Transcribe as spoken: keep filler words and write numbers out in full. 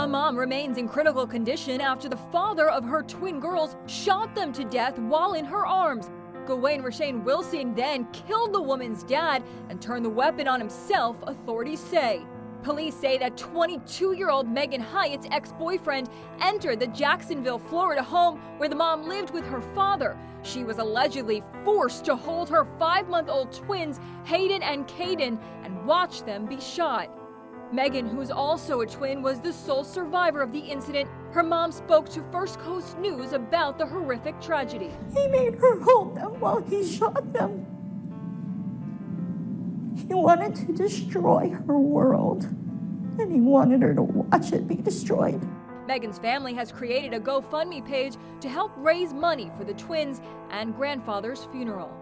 A mom remains in critical condition after the father of her twin girls shot them to death while in her arms. Gawain Rashane Wilson then killed the woman's dad and turned the weapon on himself, authorities say. Police say that twenty-two-year-old Megan Hyatt's ex-boyfriend entered the Jacksonville, Florida home where the mom lived with her father. She was allegedly forced to hold her five-month-old twins, Hayden and Caden, and watch them be shot. Megan, who's also a twin, was the sole survivor of the incident. Her mom spoke to First Coast News about the horrific tragedy. He made her hold them while he shot them. He wanted to destroy her world, and he wanted her to watch it be destroyed. Megan's family has created a GoFundMe page to help raise money for the twins and grandfather's funeral.